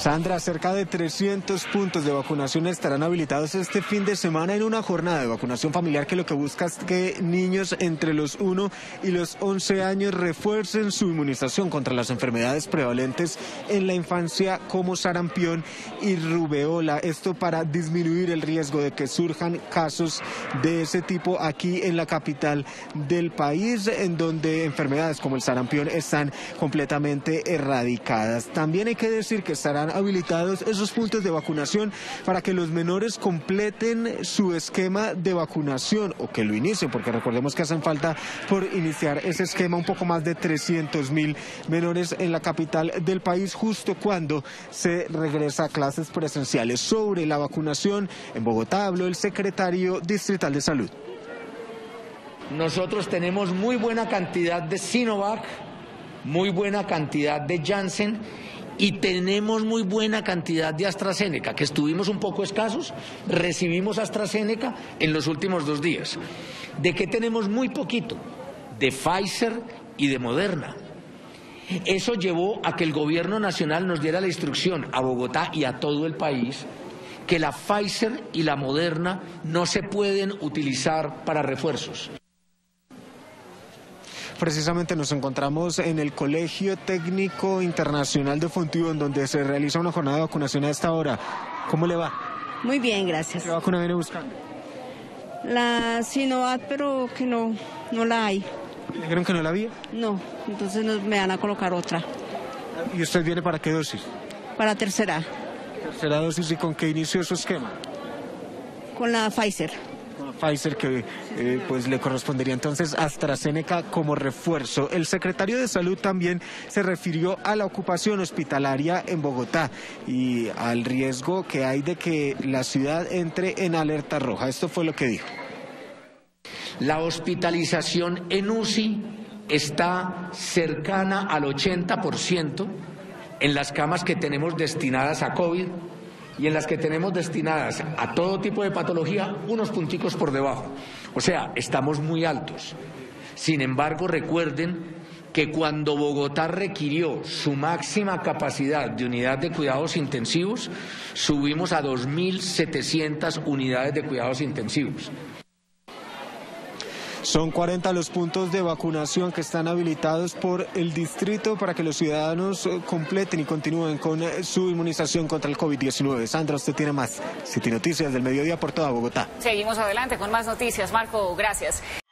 Sandra, cerca de 300 puntos de vacunación estarán habilitados este fin de semana en una jornada de vacunación familiar que lo que busca es que niños entre los 1 y los 11 años refuercen su inmunización contra las enfermedades prevalentes en la infancia como sarampión y rubeola. Esto para disminuir el riesgo de que surjan casos de ese tipo aquí en la capital del país, en donde enfermedades como el sarampión están completamente erradicadas. También hay que decir que estarán habilitados esos puntos de vacunación para que los menores completen su esquema de vacunación o que lo inicien, porque recordemos que hacen falta por iniciar ese esquema un poco más de 300.000 menores en la capital del país justo cuando se regresa a clases presenciales. Sobre la vacunación en Bogotá habló el secretario distrital de Salud. Nosotros tenemos muy buena cantidad de Sinovac, muy buena cantidad de Janssen y tenemos muy buena cantidad de AstraZeneca, que estuvimos un poco escasos, recibimos AstraZeneca en los últimos 2 días. ¿De qué tenemos muy poquito? De Pfizer y de Moderna. Eso llevó a que el gobierno nacional nos diera la instrucción a Bogotá y a todo el país que la Pfizer y la Moderna no se pueden utilizar para refuerzos. Precisamente nos encontramos en el Colegio Técnico Internacional de Fontío, en donde se realiza una jornada de vacunación a esta hora. ¿Cómo le va? Muy bien, gracias. ¿Qué vacuna viene buscando? La Sinovac, pero que no la hay. ¿Le dijeron que no la había? No, entonces me van a colocar otra. ¿Y usted viene para qué dosis? Para tercera. Tercera dosis, ¿y con qué inició su esquema? Con la Pfizer. Pfizer, que pues le correspondería entonces AstraZeneca como refuerzo. El secretario de Salud también se refirió a la ocupación hospitalaria en Bogotá y al riesgo que hay de que la ciudad entre en alerta roja. Esto fue lo que dijo. La hospitalización en UCI está cercana al 80% en las camas que tenemos destinadas a COVID. Y en las que tenemos destinadas a todo tipo de patología, unos punticos por debajo. O sea, estamos muy altos. Sin embargo, recuerden que cuando Bogotá requirió su máxima capacidad de unidad de cuidados intensivos, subimos a 2.700 unidades de cuidados intensivos. Son 40 los puntos de vacunación que están habilitados por el distrito para que los ciudadanos completen y continúen con su inmunización contra el COVID-19. Sandra, usted tiene más. City Noticias del Mediodía por toda Bogotá. Seguimos adelante con más noticias. Marco, gracias.